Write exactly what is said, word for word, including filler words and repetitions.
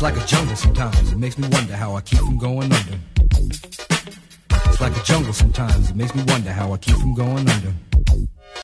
like a jungle sometimes. It makes me wonder how I keep from going under. It's like a jungle sometimes. It makes me wonder how I keep from going under.